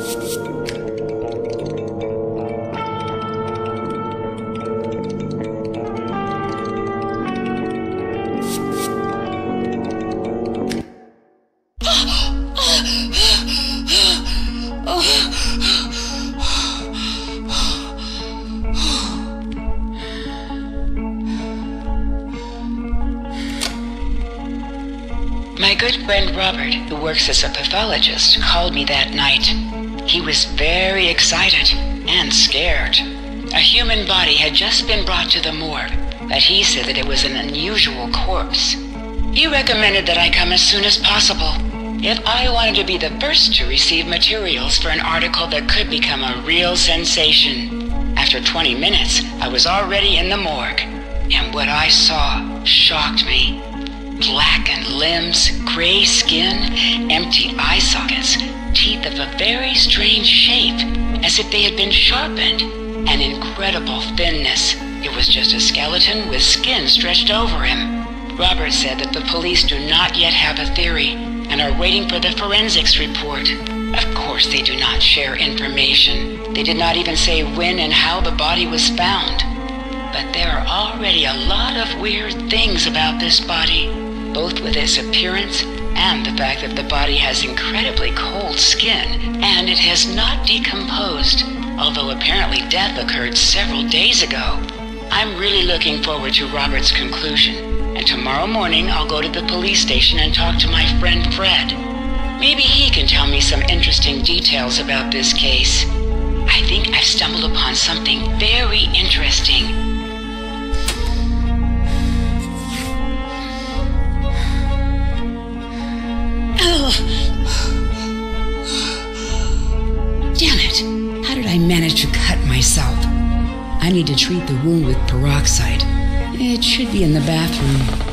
My good friend Robert, who works as a pathologist, called me that night. He was very excited and scared. A human body had just been brought to the morgue, but he said that it was an unusual corpse. He recommended that I come as soon as possible, if I wanted to be the first to receive materials for an article that could become a real sensation. After 20 minutes, I was already in the morgue, and what I saw shocked me. Blackened limbs, gray skin, empty eye sockets, teeth of a very strange shape, as if they had been sharpened, and incredible thinness. It was just a skeleton with skin stretched over him. Robert said that the police do not yet have a theory, and are waiting for the forensics report. Of course they do not share information. They did not even say when and how the body was found. But there are already a lot of weird things about this body, both with its appearance and the fact that the body has incredibly cold skin and it has not decomposed, although apparently death occurred several days ago. I'm really looking forward to Robert's conclusion, and tomorrow morning I'll go to the police station and talk to my friend Fred. Maybe he can tell me some interesting details about this case. I think I've stumbled upon something very interesting. Damn it! How did I manage to cut myself? I need to treat the wound with peroxide. It should be in the bathroom.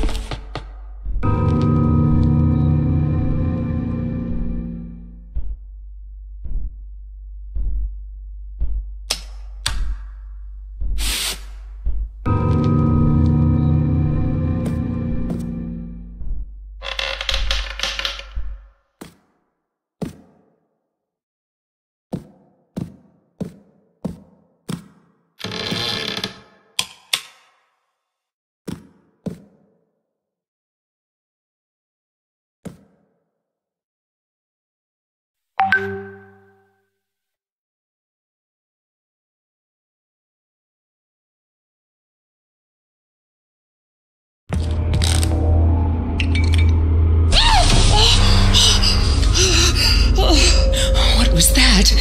What was that?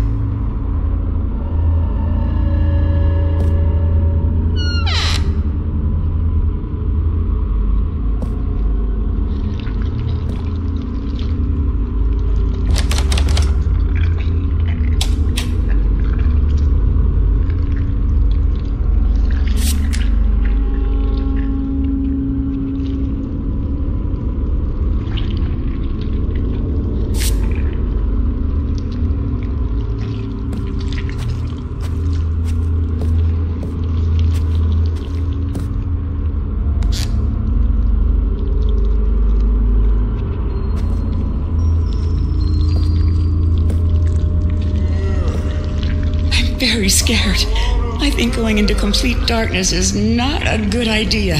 Very scared. I think going into complete darkness is not a good idea.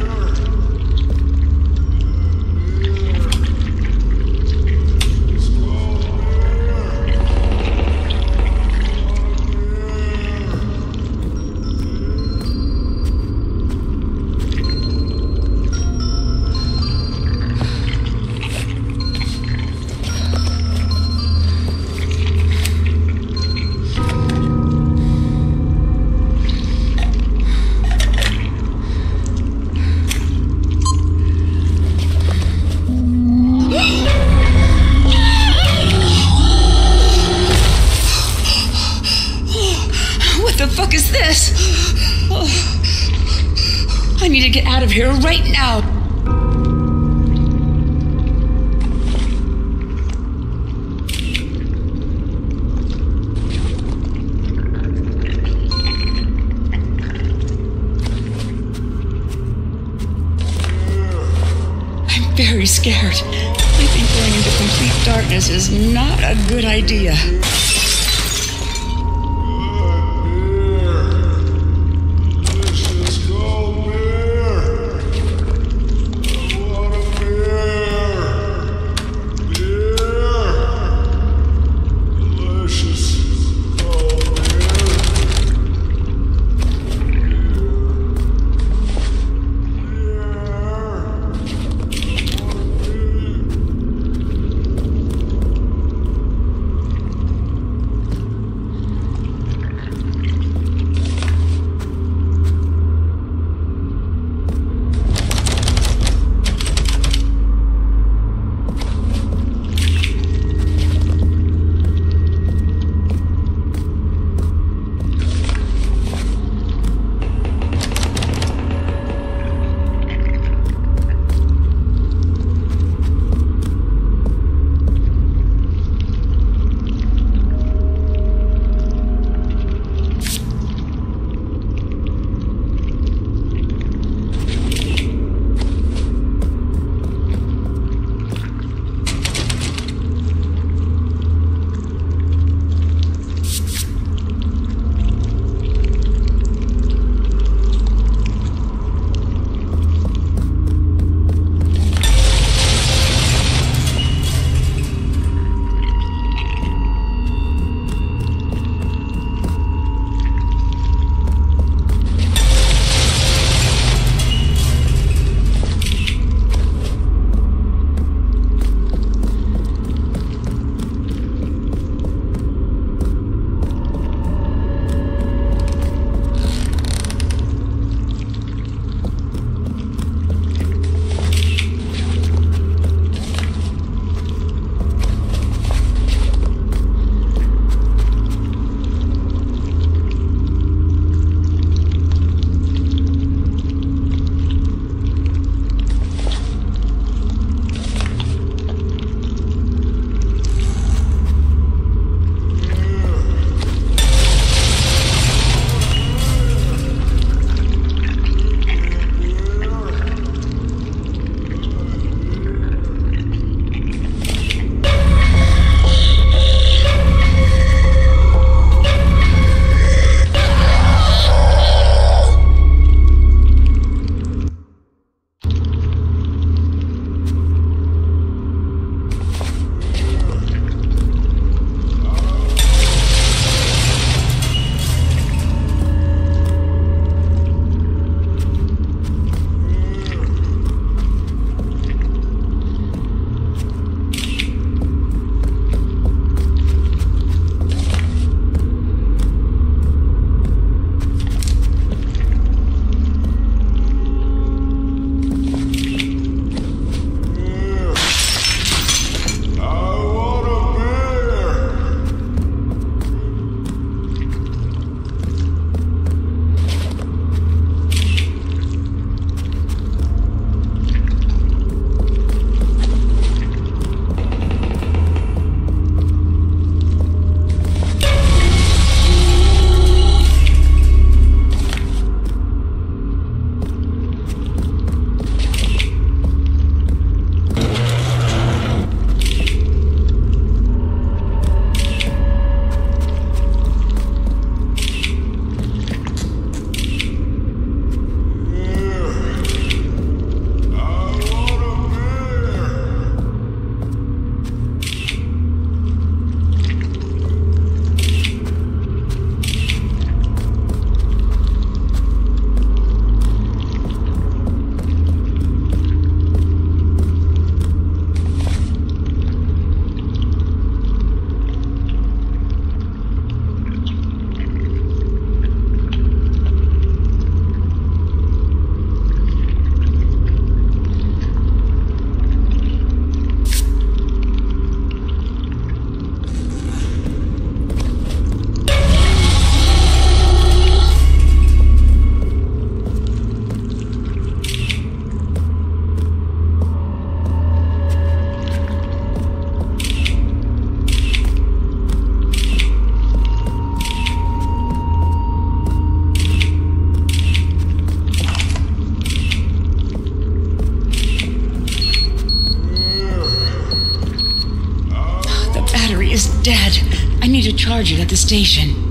I need to get out of here right now. I'm very scared. I think going into complete darkness is not a good idea. need to charge it at the station.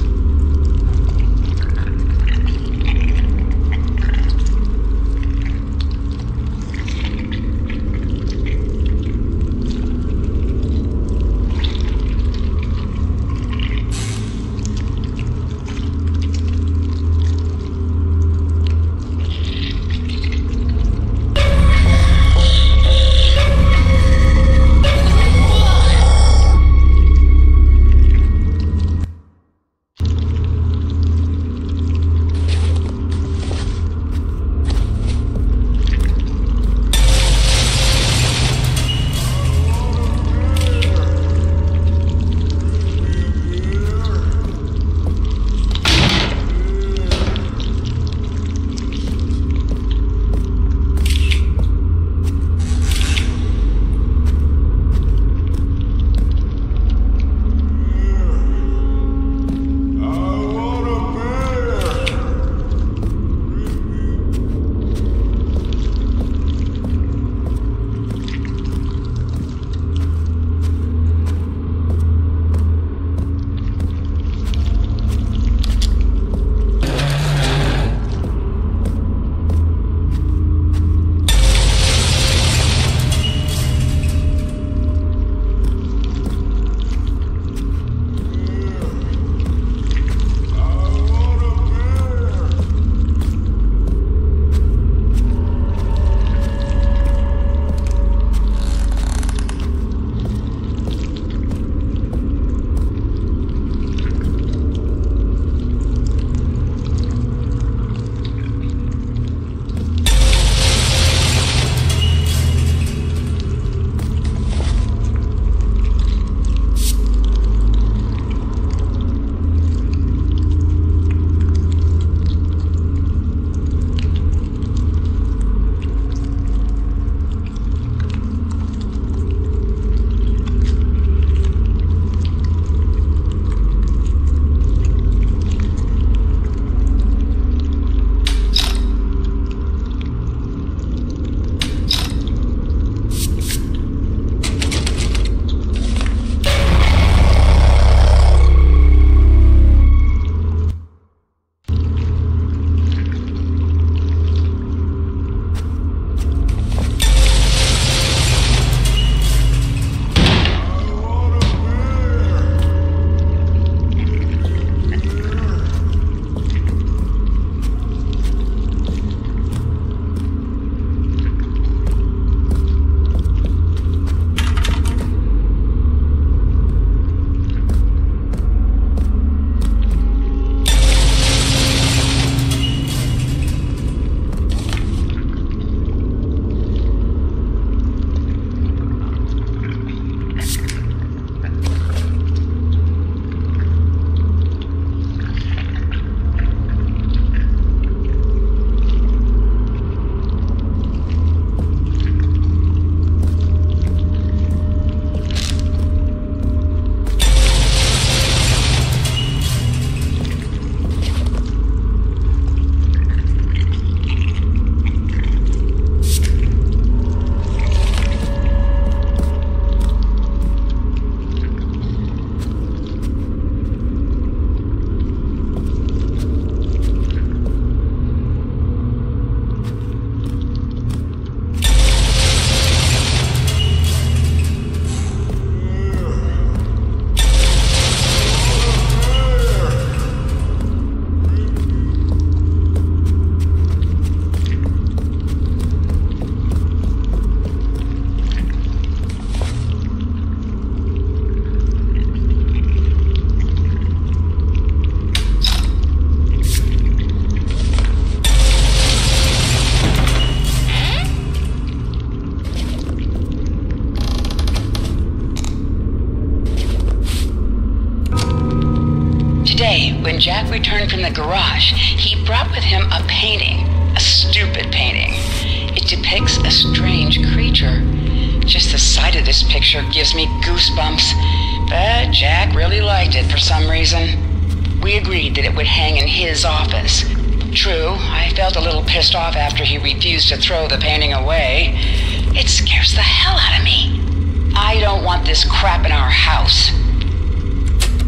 When Jack returned from the garage, he brought with him a painting, a stupid painting. It depicts a strange creature. Just the sight of this picture gives me goosebumps, but Jack really liked it for some reason. We agreed that it would hang in his office. True, I felt a little pissed off after he refused to throw the painting away. It scares the hell out of me. I don't want this crap in our house.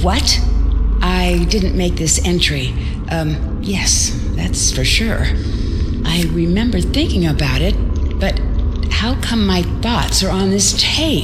What? I didn't make this entry. Yes, that's for sure. I remember thinking about it, but how come my thoughts are on this tape?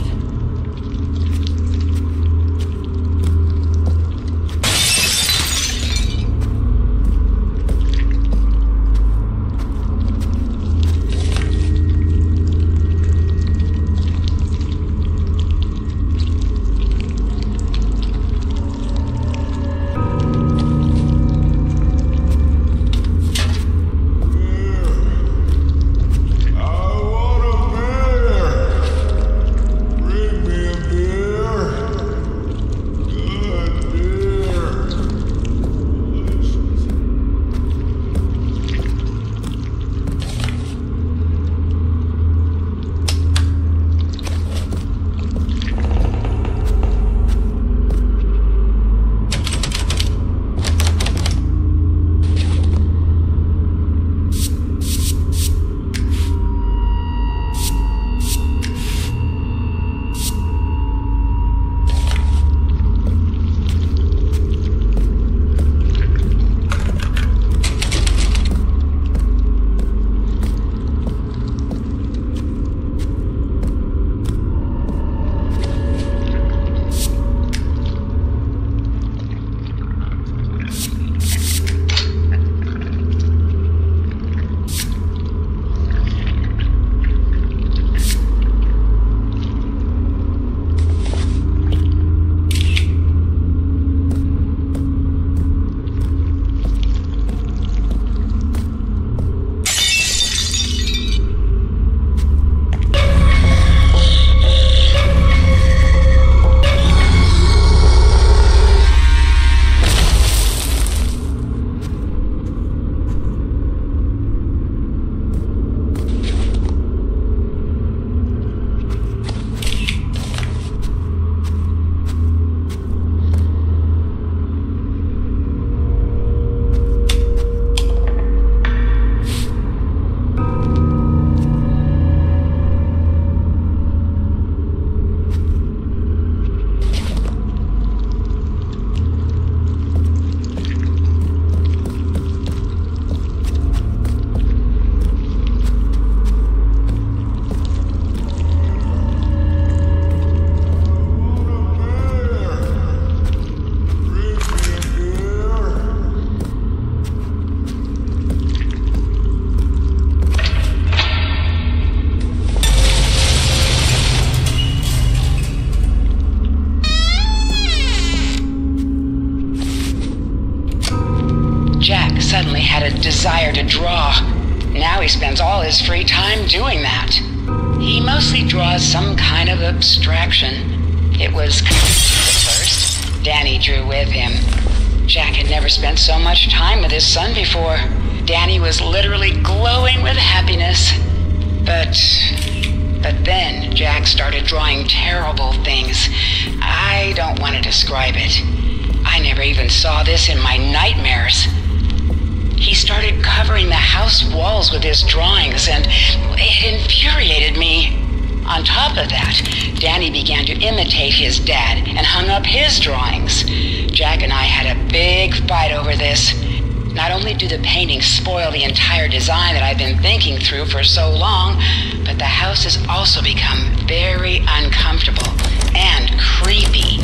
Suddenly had a desire to draw. Now he spends all his free time doing that. He mostly draws some kind of abstraction. It was confusing at first. Danny drew with him. Jack had never spent so much time with his son before. Danny was literally glowing with happiness. But then Jack started drawing terrible things. I don't want to describe it. I never even saw this in my nightmares. He started covering the house walls with his drawings, and it infuriated me. On top of that, Danny began to imitate his dad and hung up his drawings. Jack and I had a big fight over this. Not only do the paintings spoil the entire design that I've been thinking through for so long, but the house has also become very uncomfortable and creepy.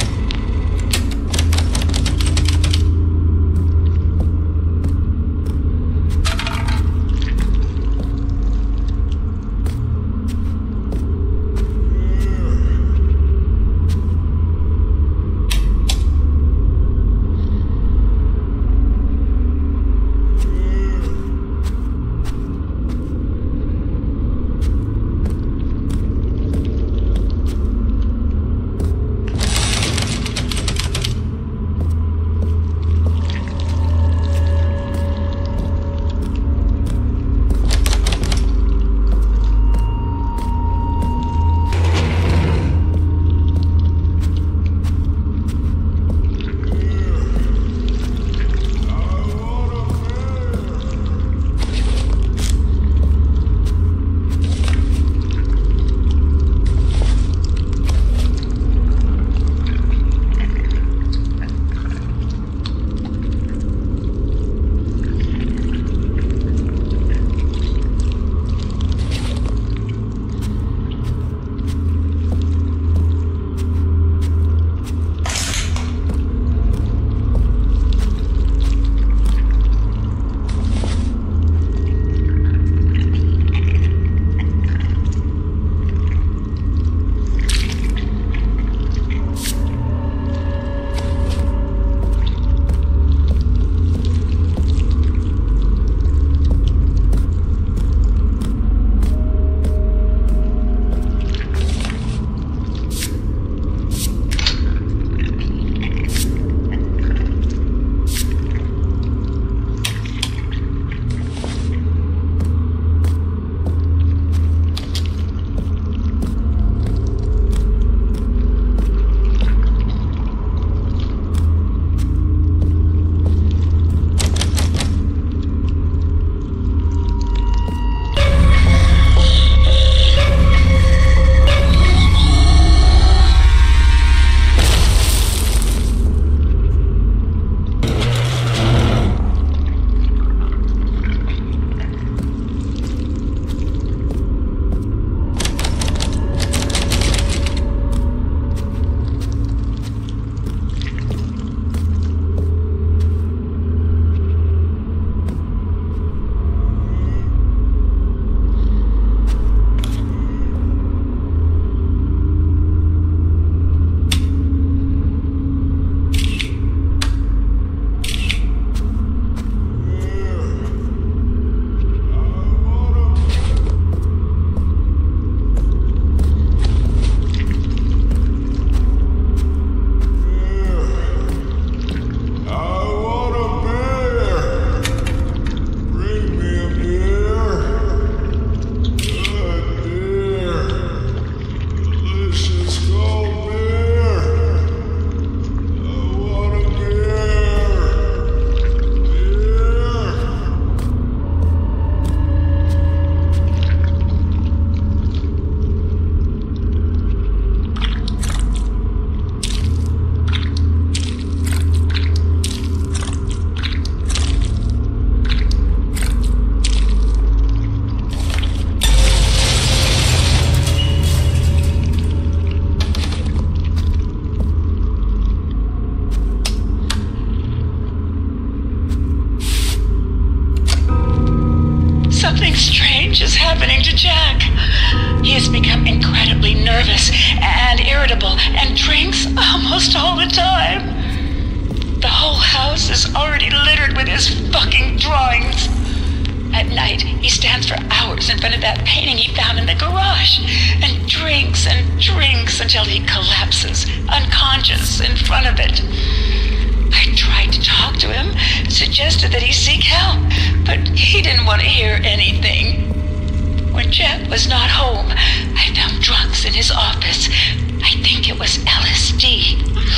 happening to Jack. He has become incredibly nervous and irritable and drinks almost all the time. The whole house is already littered with his fucking drawings. At night, he stands for hours in front of that painting he found in the garage and drinks until he collapses, unconscious, in front of it. I tried to talk to him, suggested that he seek help, but he didn't want to hear anything. When Jack was not home, I found drugs in his office. I think it was LSD.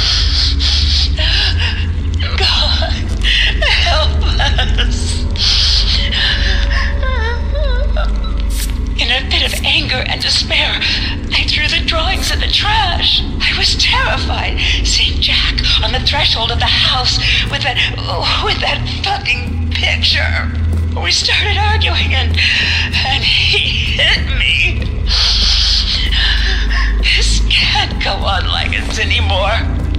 God, help us. In a fit of anger and despair, I threw the drawings in the trash. I was terrified, seeing Jack on the threshold of the house with that fucking picture. We started arguing and he hit me. This can't go on like this anymore.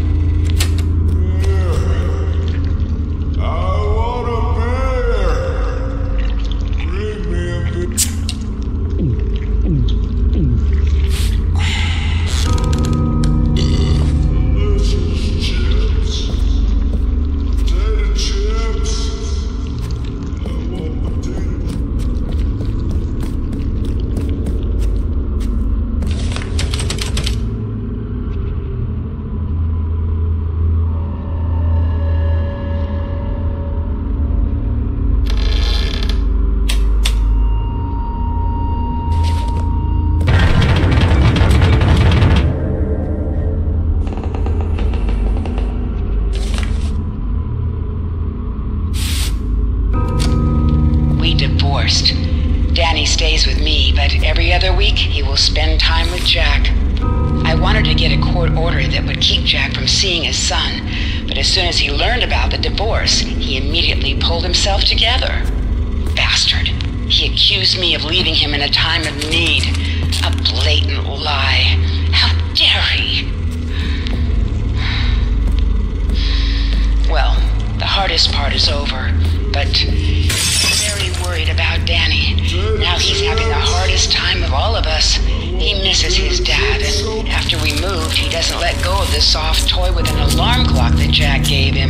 Danny stays with me, but every other week he will spend time with Jack. I wanted to get a court order that would keep Jack from seeing his son, but as soon as he learned about the divorce, he immediately pulled himself together. Bastard. He accused me of leaving him in a time of need. A blatant lie. How dare he? Well, the hardest part is over, but I'm very worried about Danny. Now he's having the hardest time of all of us. He misses his dad, and after we moved, he doesn't let go of the soft toy with an alarm clock that Jack gave him.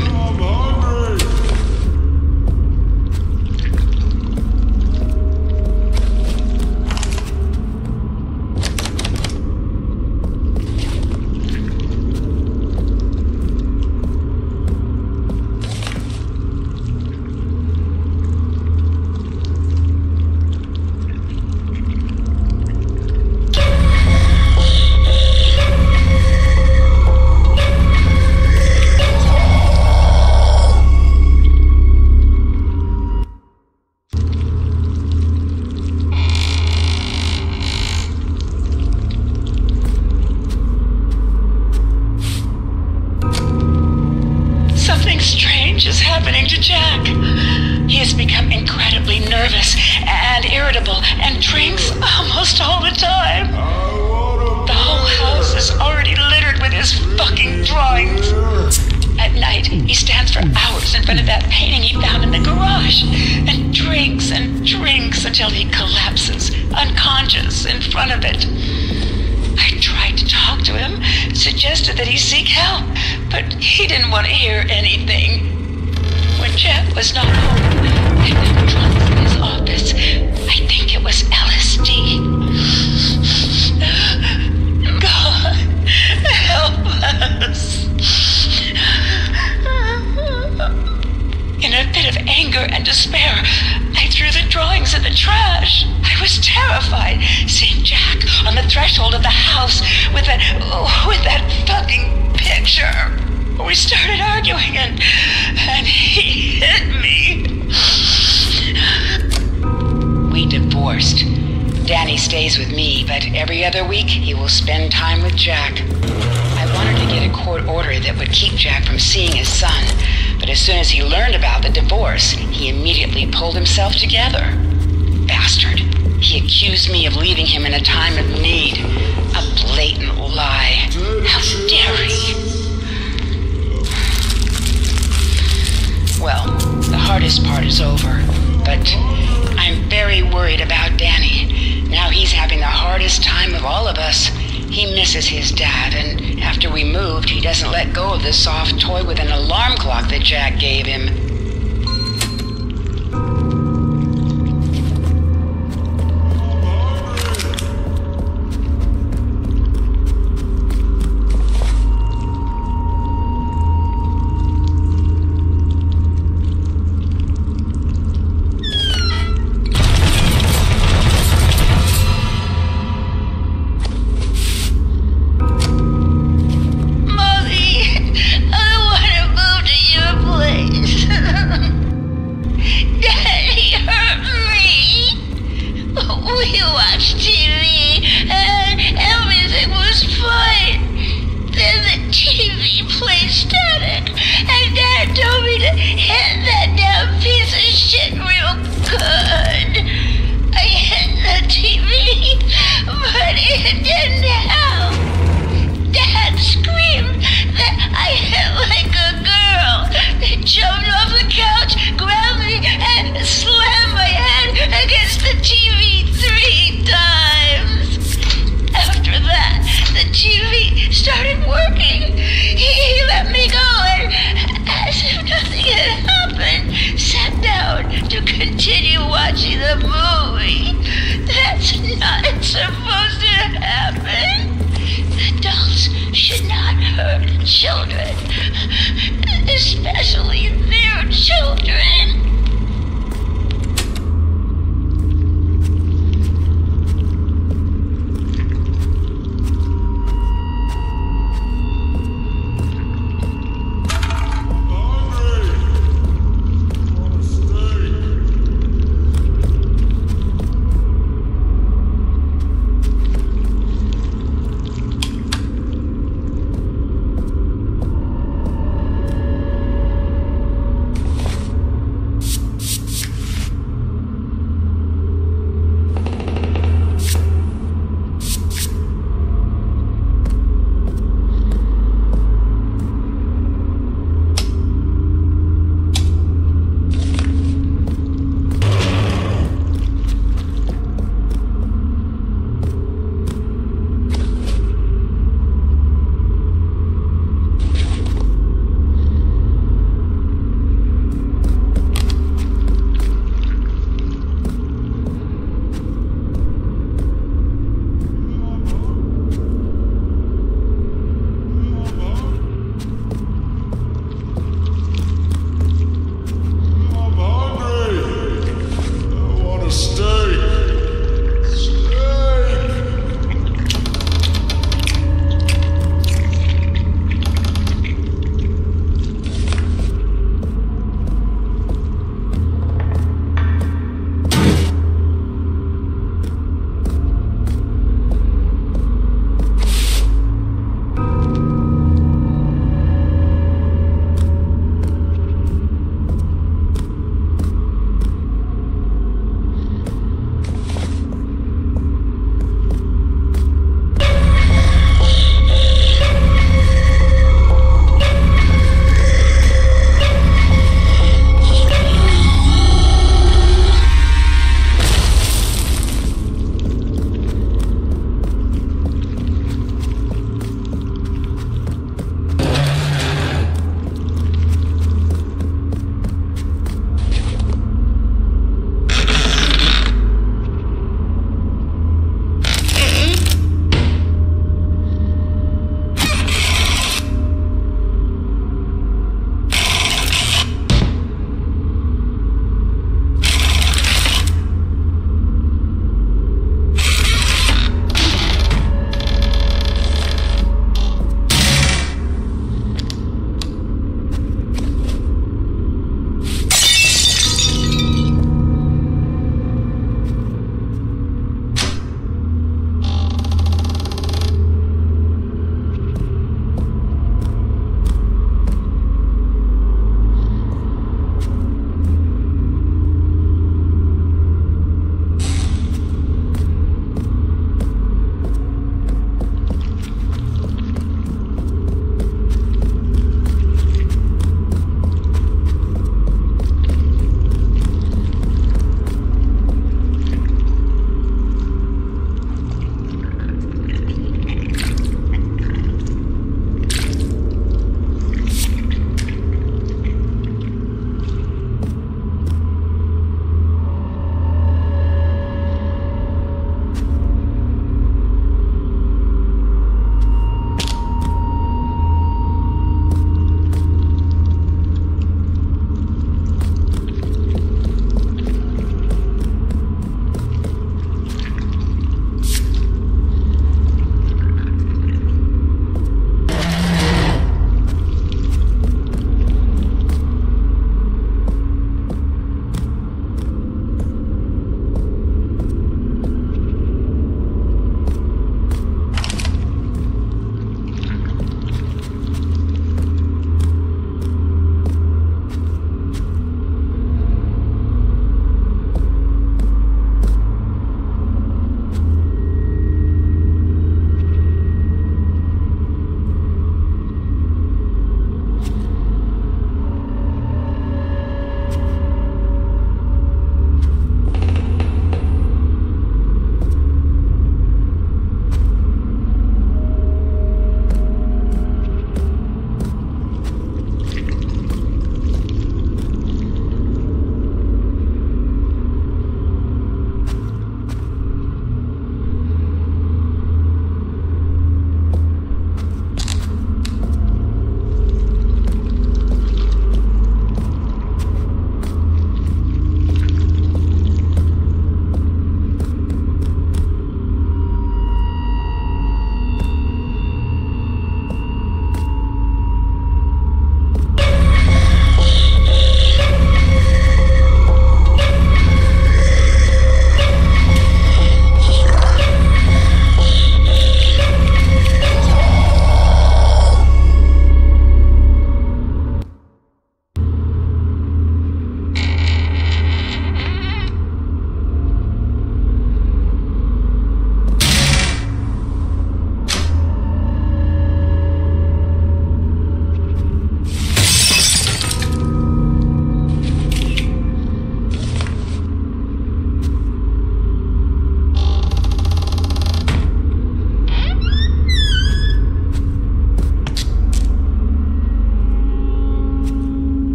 Is happening to Jack. He has become incredibly nervous and irritable and drinks almost all the time. The whole house is already littered with his fucking drawings. At night, he stands for hours in front of that painting he found in the garage and drinks until he collapses, unconscious, in front of it. I tried to talk to him, suggested that he seek help, but he didn't want to hear anything. When Jack was not home, I found drugs in his office. I think it was LSD. God, help us. In a fit of anger and despair, I threw the drawings in the trash. I was terrified, seeing Jack on the threshold of the house with that fucking picture. We started arguing and he hit me. We divorced. Danny stays with me, but every other week he will spend time with Jack. I wanted to get a court order that would keep Jack from seeing his son, but as soon as he learned about the divorce, he immediately pulled himself together. Bastard. He accused me of leaving him in a time of need. A blatant lie. How dare he? Well, the hardest part is over, but I'm very worried about Danny. Now he's having the hardest time of all of us. He misses his dad, and after we moved, he doesn't let go of the soft toy with an alarm clock that Jack gave him. Children,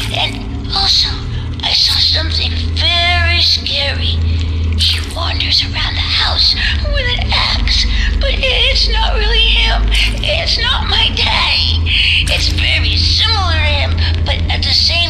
And also, I saw something very scary. He wanders around the house with an axe, but it's not really him. It's not my daddy. It's very similar to him, but at the same